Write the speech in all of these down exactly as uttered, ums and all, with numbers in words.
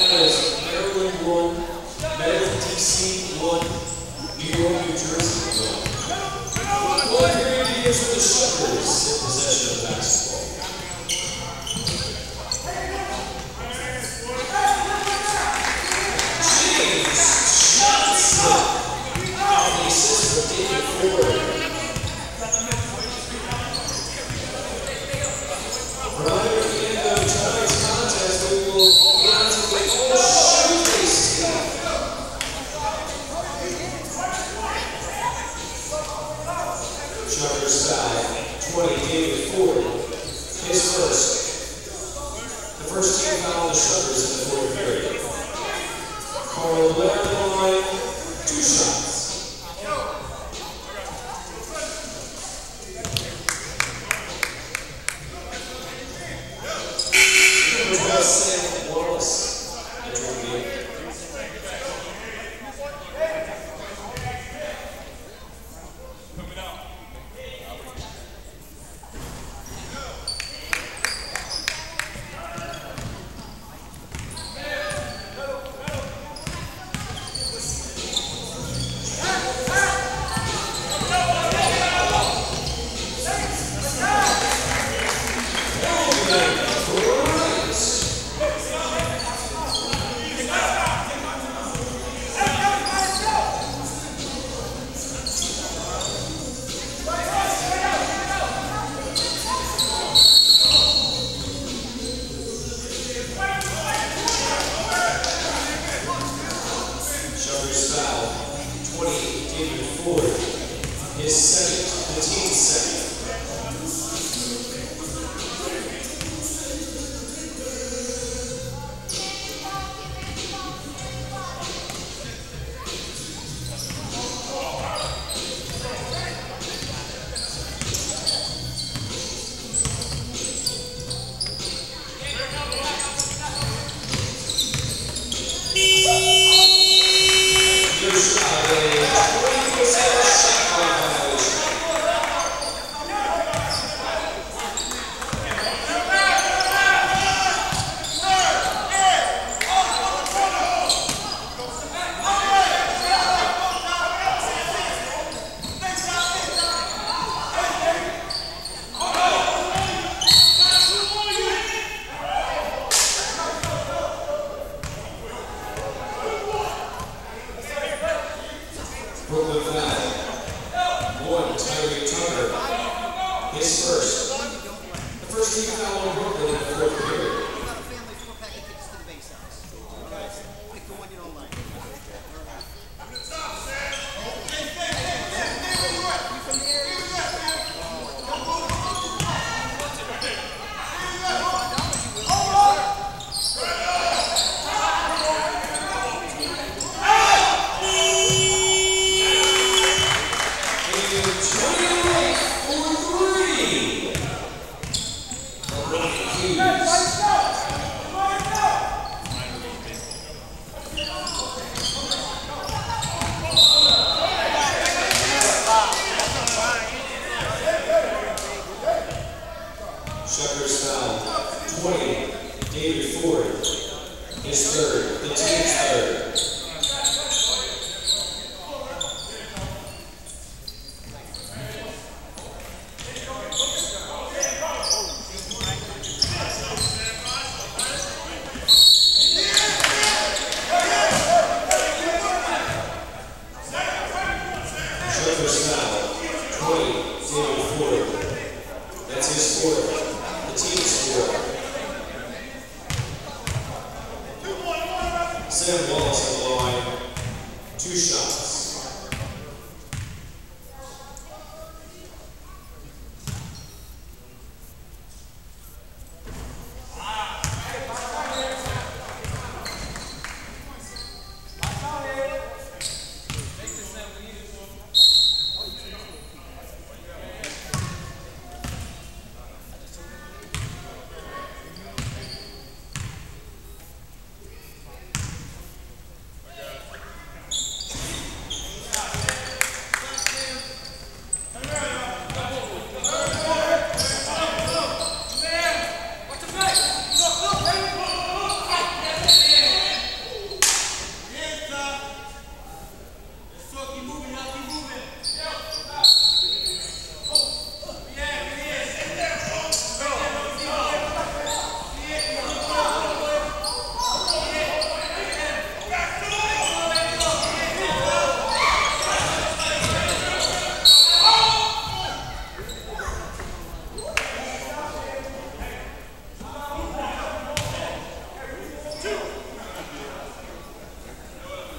that is Maryland one, Maryland, D C one, New York, New Jersey one. One period begins with the Shuckers in possession of basketball. James Johnson, off the assist for David Ford. Right at the end of tonight's contest, we will get on to the whole showcase team. Shuckers foul, twenty, David Ford, his first. The first team foul on the Shuckers in the fourth period. Carl Blair on the line, two shots. Sam Wallace entering the game. Shuckers foul, twenty, David Ford, his second, the team's second. Brooklyn foul, one, Tyree Tucker, his first. The first team foul on Brooklyn in the fourth period. Shuckers foul, twenty, David Ford, his third, the team's third. Shuckers foul, twenty, David Ford, that's his fourth. Sam Wallace on the line, two shots.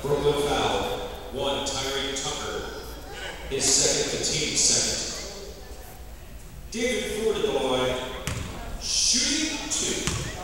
Brooklyn foul. One, Tyree Tucker. His second, the team's second. David Ford at the line. Shooting two.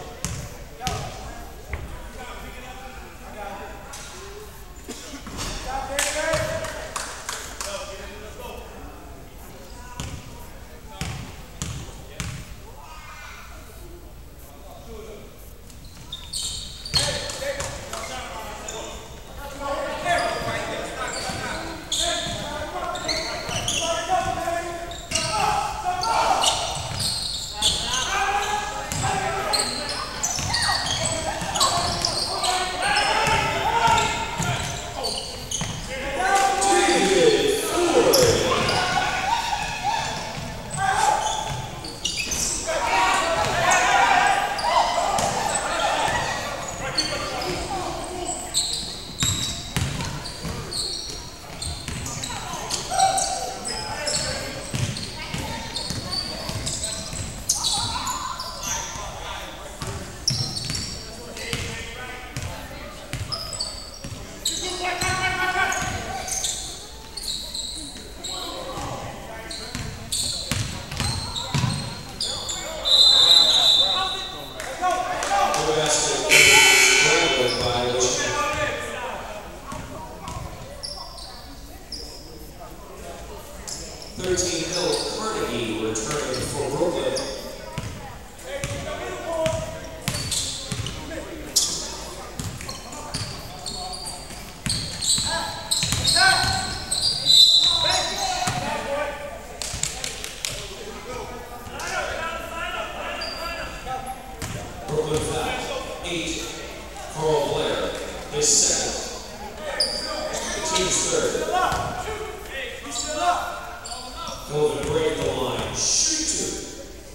thirteen Hill Carnegie returning for Brooklyn. Brooklyn foul. Eight. Carl Blair, his second. The team's third. Golden break the line. Shoot two.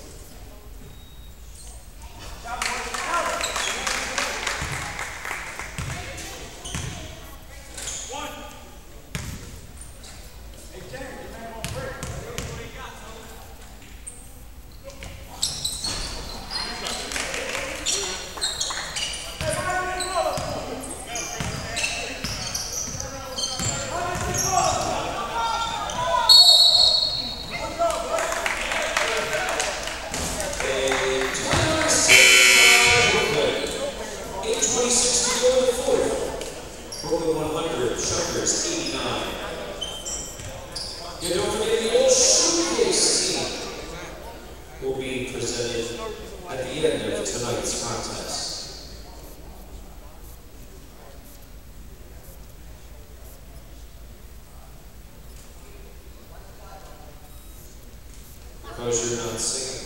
Brooklyn one hundred, Shuckers eighty-nine. And don't forget the old showcase team will be presented at the end of tonight's contest. Because you're not singing.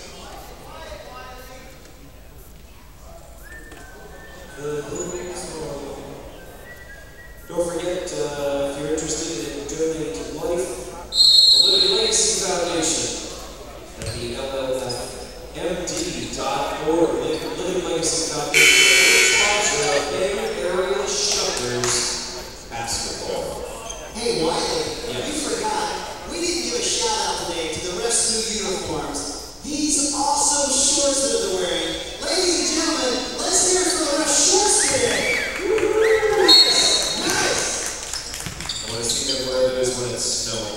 Don't forget, uh, if you're interested in donating to Life, the Living Legacy Foundation at the L L F M D dot org. Living Legacy Foundation is a sponsor of Bay Area Shuckers basketball. Hey, Wiley, yeah. you forgot. We didn't give a shout out today to the Rescue uniforms. These awesome shorts that they're wearing. Ladies and gentlemen, let's hear it for the Ref Shorts today. I want to see them where it is when it's snowing.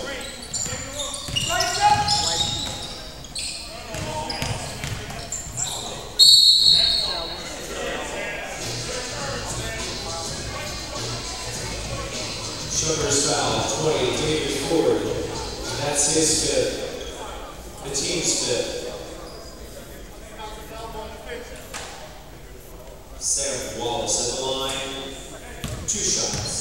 Shuckers foul, twenty, David Ford. That's his fifth. The team's fifth. Sam Wallace at the line. Two shots.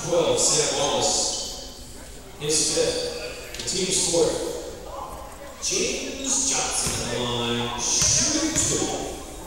twelve, Sam Wallace. His fifth. The team's fourth. James Johnson on the line, shooting two.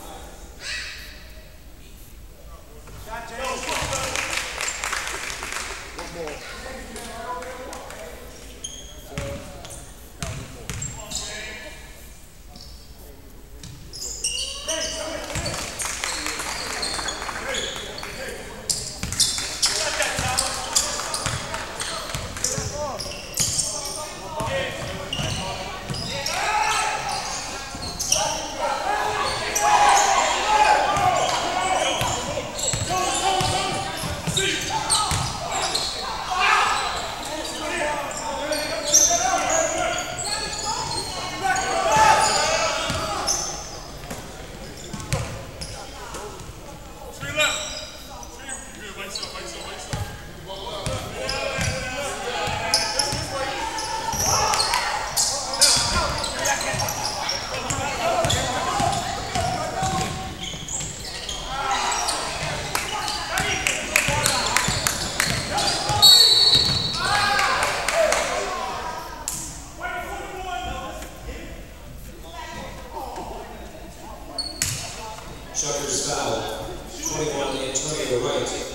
Shuckers foul, twenty-one, Antonio Wright.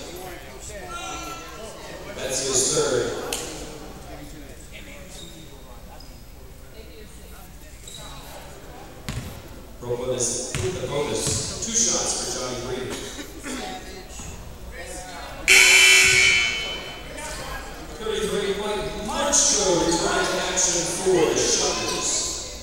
That's his third. Pro bonus, the bonus, two shots for Johnny Green. thirty-three, Mike Marcho returning to action for the Shuckers.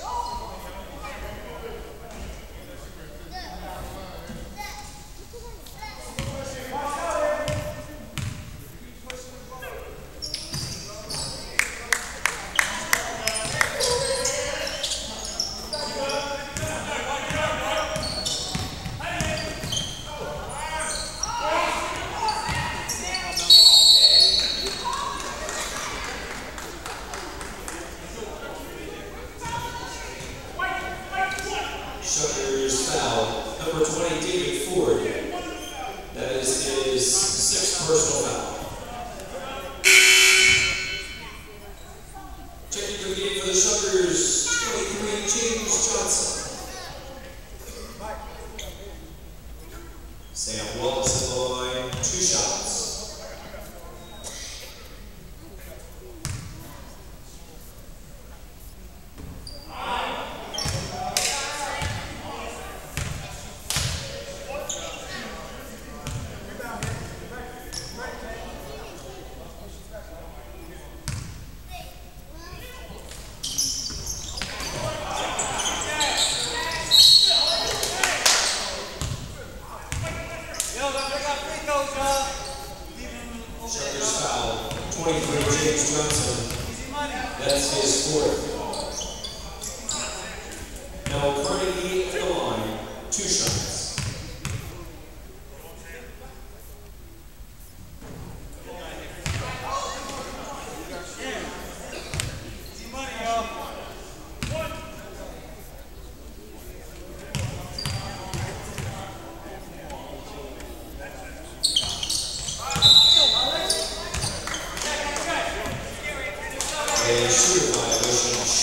Shuckers foul, number twenty, David Ford. That is his sixth personal foul. Checking to the game for the Shuckers, twenty-three, James Johnson. Sam Wallace in the line, two shots. Shuckers foul, twenty-three, James Johnson. That's his fourth. Now Carnegie at the line, two shots. A shooter violation.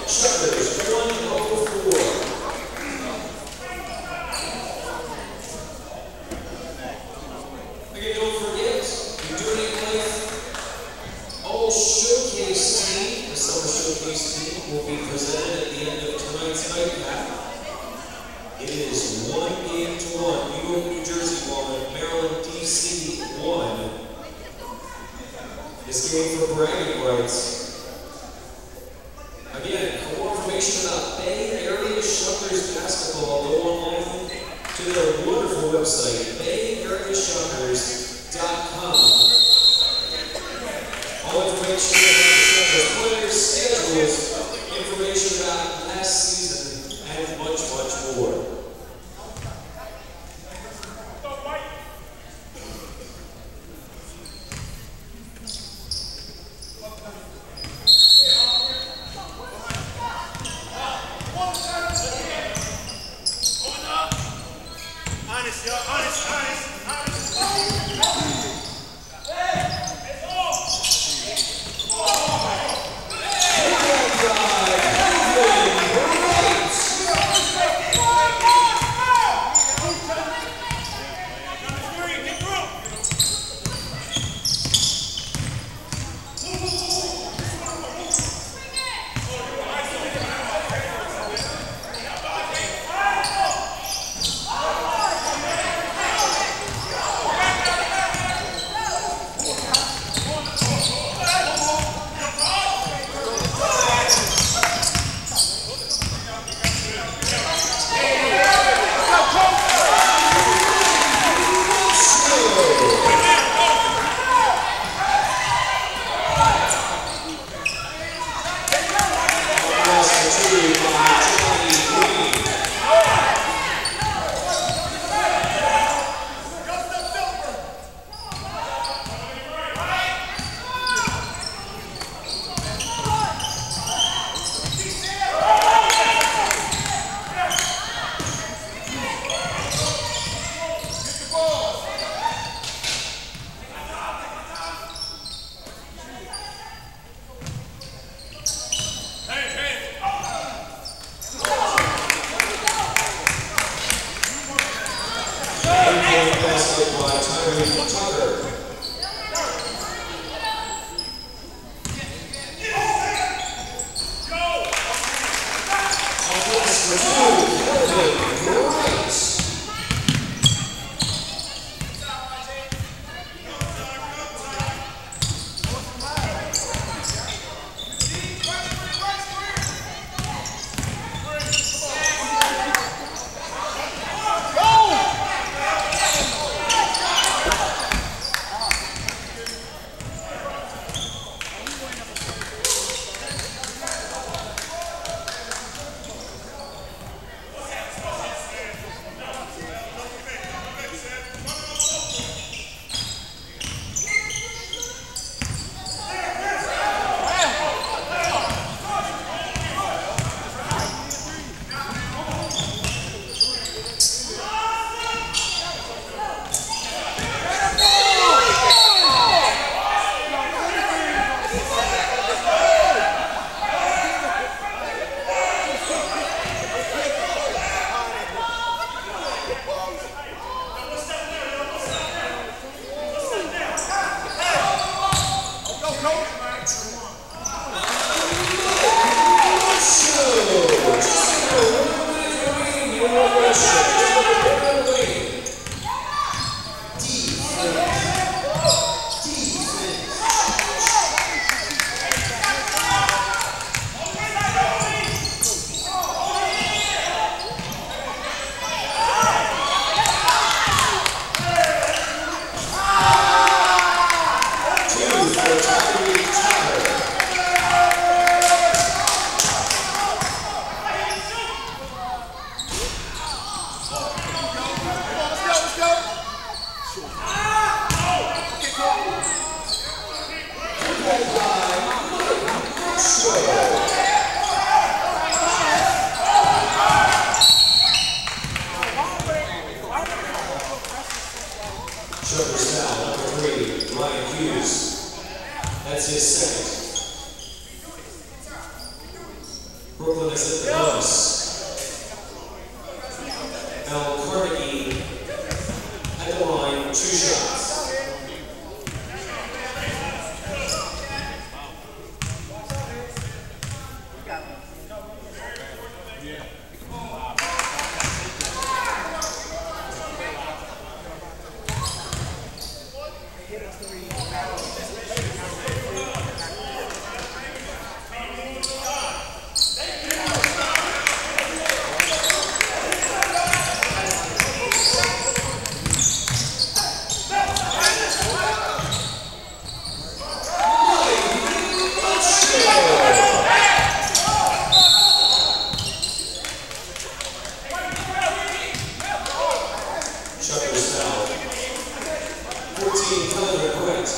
Shuckers, one oh four. Again, don't forget, you're doing it with all showcase team. The summer showcase team will be presented at the end of tonight's nightcap. It is one game to one. New York, New Jersey one, Maryland, D C one. This game for bragging rights. Again, for more information about Bay Area Shuckers basketball, go online to their wonderful website, bay area shuckers dot com. All information about the Shuckers players, schedules, information about last season, and much, much more. Brooklyn is at the bonus. Al Carnegie at the line, two shots. Shuckers foul. fourteen calendar points.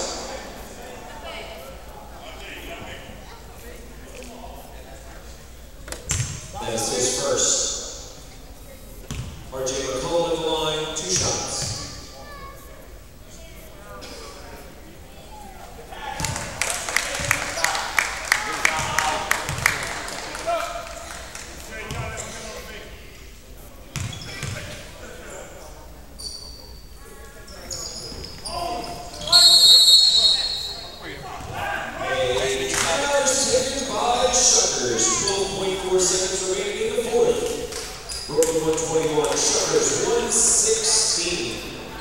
That's his first. R J McCullough at the line, two shots. twelve point four seconds remaining in the fourth. Brooklyn one twenty-one, Shuckers one sixteen.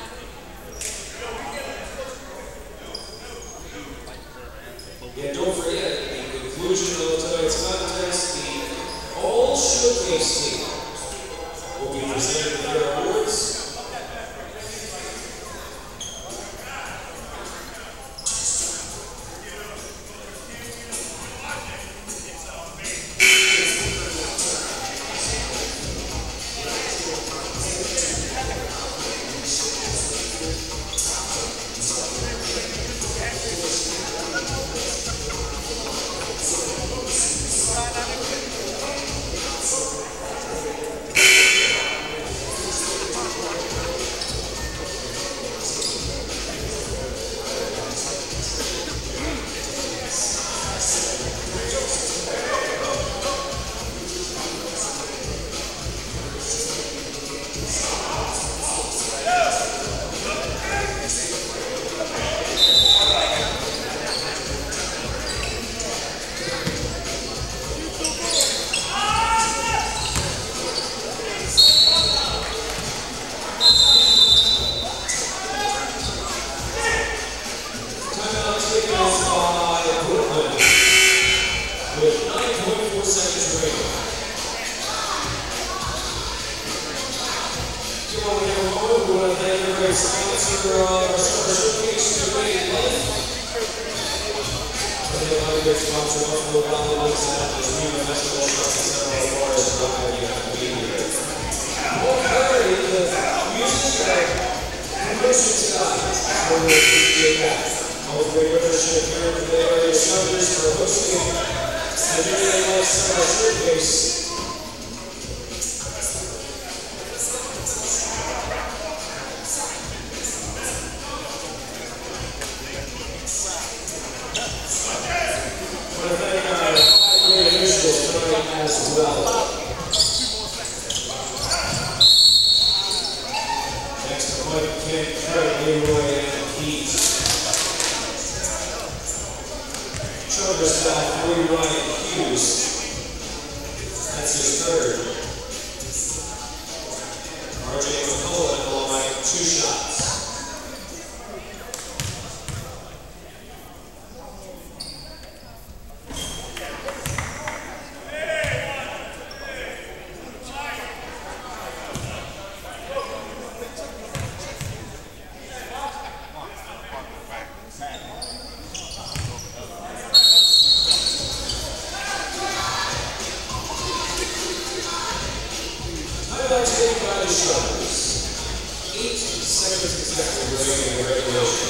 Yeah, don't forget, the conclusion of tonight's contest, the All Showcase team will be presented with their awards. With nine point four seconds remaining. Do you want to have a moment? We want to thank everybody sponsor of our summer showcase to Great Life. And then I'm going to sponsor Buffalo Wild Wings and this new festival shopping center as far as why you have to be here. Okay, the music guy, promotion guys, I really appreciate that. All the great leadership here at the area Shuckers for hosting the Very Nice Summer Showcase. I want to thank our five great officials tonight as well. Next to Mike, Ken, Craig, Leroy, and Pete. Shuckers foul, three Ryan Hughes. That's his third. R J McCullough at the line, two shots. Highlights taken by the Shuckers. Eight seconds exactly remaining in regulation.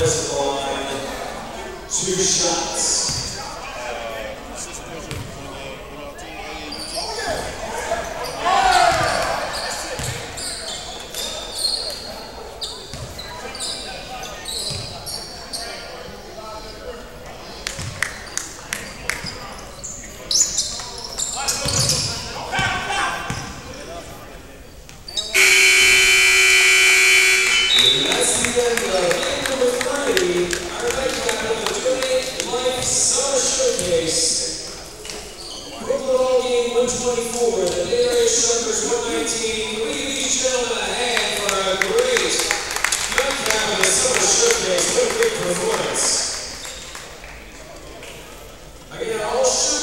press the line, two shots. one twenty-four, the Bay Area Shuckers one nineteen. Can we give these gentlemen a hand for a great gun cap in the summer showcase? What a great performance. Again, all